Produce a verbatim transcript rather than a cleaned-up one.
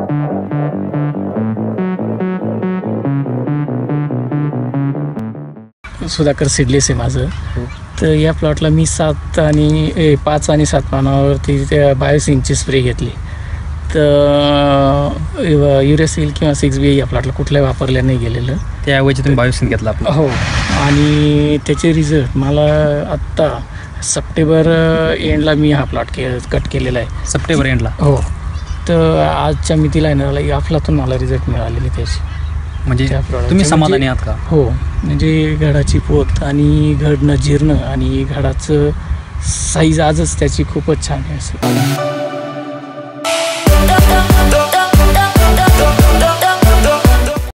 Sudhakar seedless आहे माझं. तर या प्लॉटला मी सात आणि ए, पाच आणि सात पानावरती त्या बायोसिंगची स्प्रे घेतली. तर युरेसिल किंवा सिक्स बी या प्लॉटला कुठल्याही वापरल्या नाही गेलेलं. त्याऐवजी तुम्ही बायोसिंग घेतला आपला. हो. आणि त्याचे रिझल्ट मला आत्ता सप्टेंबर एंडला मी हा प्लॉट के कट केलेला आहे. सप्टेंबर एंडला? हो. तर आजच्या मितीला येणार अफलातून मला रिझल्ट मिळालेले त्याचे. म्हणजे तुम्ही समाधानी आहात का? हो. म्हणजे घडाची पोत आणि घड न जीर्ण आणि घडाचं साईज आजच त्याची खूपच छान आहे असं.